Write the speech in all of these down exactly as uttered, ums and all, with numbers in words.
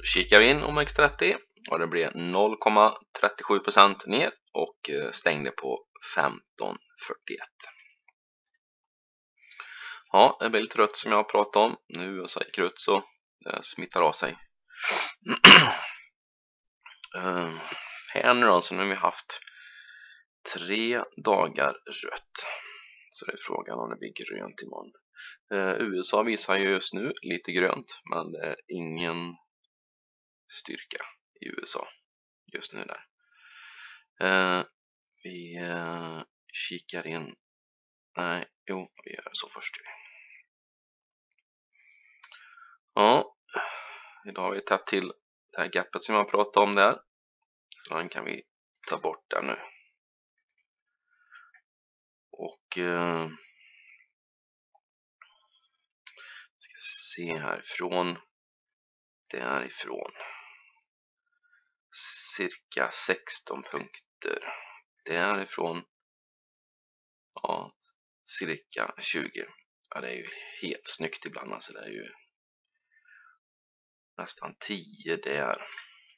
kikar vi in om X trettio och det blir noll komma trettiosju procent ner och stängde på femton fyrtioett. Ja, det blir lite rött som jag har pratat om. Nu så gick ut så det smittar av sig. uh, här nu då, så nu har vi haft tre dagar rött. Så det är frågan om det blir grönt imorgon. Uh, U S A visar ju just nu lite grönt, men det är ingen styrka i U S A just nu där. Uh, vi uh, kikar in. Nej, jo, vi gör så först. Ja, idag har vi tagit till det här gapet som jag pratade om där. Så den kan vi ta bort där nu. Och eh, ska se härifrån. Därifrån. Cirka sexton punkter. Därifrån. Ja, cirka tjugo. Ja, det är ju helt snyggt ibland. Alltså det är ju nästan tio där.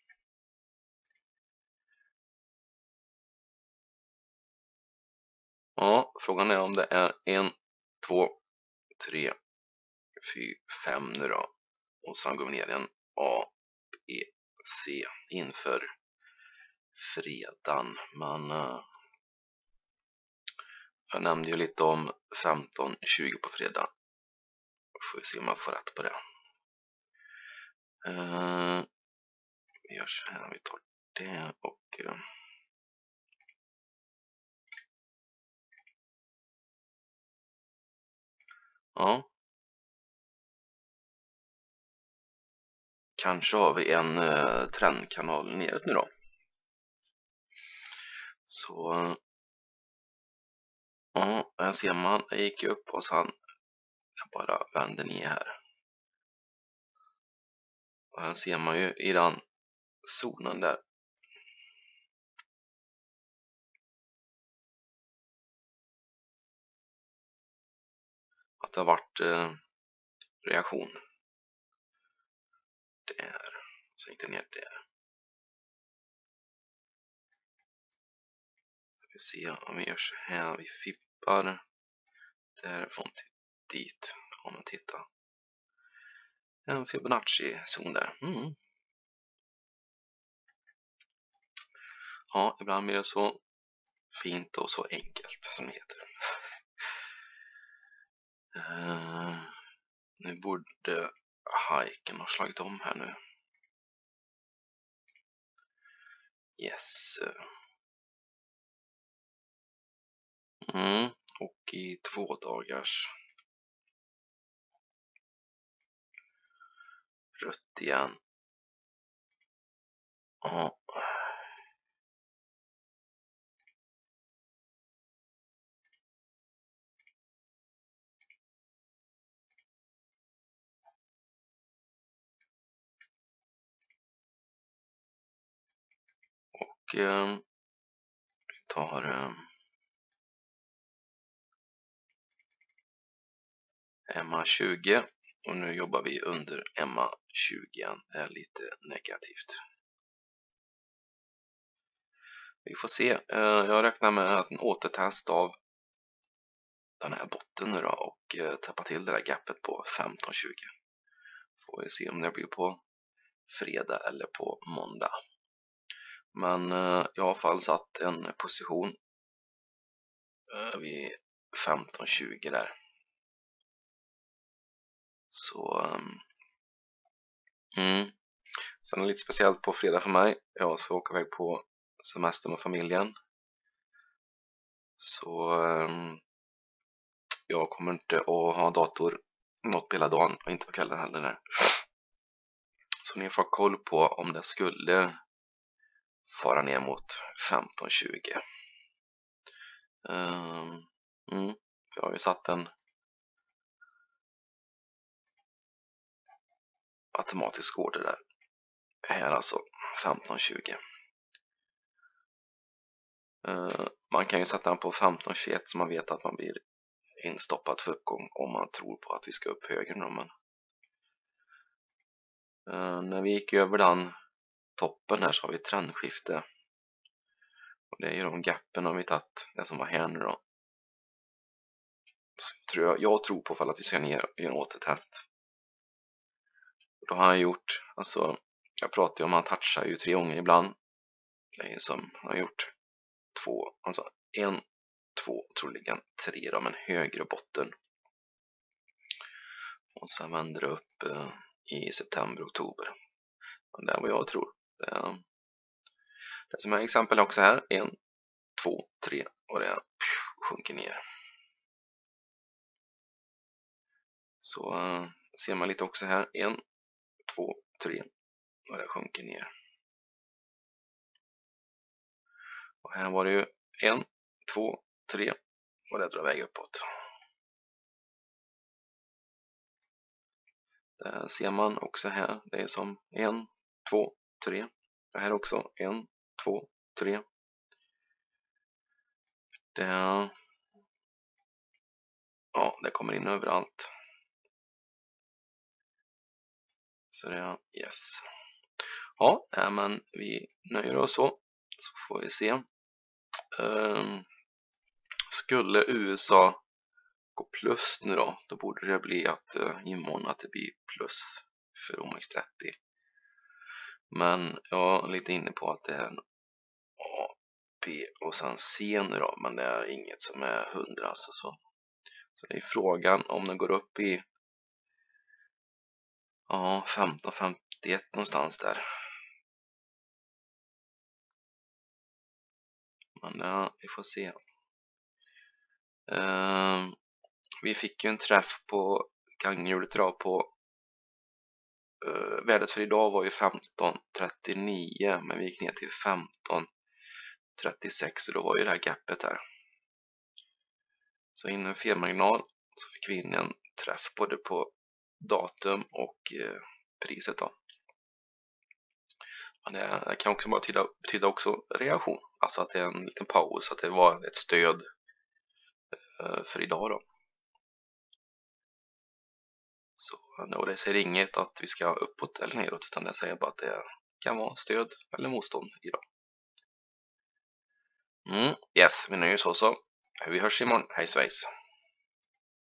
Ja, frågan är om det är en, två, tre, fyra, fem nu då. Och sen går vi ner en A, B, C inför fredagen. Men uh, jag nämnde ju lite om femton tjugo på fredag. Får vi se om jag får rätt på det. Uh, vi gör så här, vi tar det och... Uh, ja. Kanske har vi en uh, trendkanal neråt nu då. Så... Uh, ja, här ser man. Jag gick upp och sen... Jag bara vänder ner här. Och här ser man ju i den zonen där. Att det har varit uh, reaktion. Där. Så inte ner där. Vi ser om vi gör så här. Vi fippar därifrån till dit. Om man tittar. En Fibonacci-zon där. Mm. Ja, ibland blir det så fint och så enkelt som det heter. Uh, nu borde hiken ha slagit om här nu. Yes. Mm. Och i två dagars rött igen. Ja. Och eh, vi tar eh, M A tjugo och nu jobbar vi under M A tjugo igen. Det är lite negativt. Vi får se. Eh, jag räknar med att en återtest av den här botten nu då och eh, täppa till det där gapet på femton tjugo. Får vi se om det blir på fredag eller på måndag. Men eh, jag har i alla fall satt en position eh, vid femton tjugo där. Så um, mm. Sen är det lite speciellt på fredag för mig. Jag ska åka iväg på semester med familjen. Så um, jag kommer inte att ha dator något på hela dagen och inte på kvällen heller där. Så ni får koll på om det skulle fara ner mot femton tjugo. Um, mm. Jag har ju satt en automatisk order där. Här alltså femton tjugo. Uh, man kan ju sätta den på femton tjugoett så man vet att man blir instoppad för uppgång om man tror på att vi ska upp högre nu. Men Uh, när vi gick över den toppen här så har vi trendskifte. Och det är ju de gappen har vi tagit, det som var här nu då. Så jag, tror jag, jag tror på fall att vi ska ner och göra en återtest. Då har jag gjort, alltså jag pratar ju om att han touchar ju tre gånger ibland. Det är som jag har gjort två, alltså en, två, troligen tre då, men högre botten. Och sen vänder det upp uh, i september, oktober. Och det är vad jag tror. Det är, det som är exempel också här, en, två, tre och det pff, sjunker ner. Så uh, ser man lite också här, en, två, tre och det sjunker ner. Och här var det ju en, två, tre och det drar väg uppåt. Det ser man också här, det är som en, två, tre. Det här också, en, två, tre. Det, ja, det kommer in överallt. Så det är yes. Ja, men vi nöjer oss så. Så får vi se. Um, skulle U S A gå plus nu då, då borde det bli att uh, imorgon att det blir plus för O M X trettio. Men jag är lite inne på att det är en A, P och sen C nu då, men det är inget som är hundra alltså så. Så det är frågan om den går upp i ja, femton femtioett någonstans där. Men ja, vi får se. Uh, vi fick ju en träff på ganghjulet idag på uh, värdet för idag var ju femton trettionio, men vi gick ner till femton trettiosex och då var ju det här gapet här. Så inom felmarginal så fick vi in en träff både på datum och uh, priset då. Men det, det kan också bara betyda, betyda också reaktion, alltså att det är en liten paus, att det var ett stöd uh, för idag då. Så och det säger inget att vi ska uppåt eller neråt, utan det säger bara att det kan vara stöd eller motstånd idag. Mm, yes, vi nöjer oss så. Vi hörs imorgon. Hej svejs!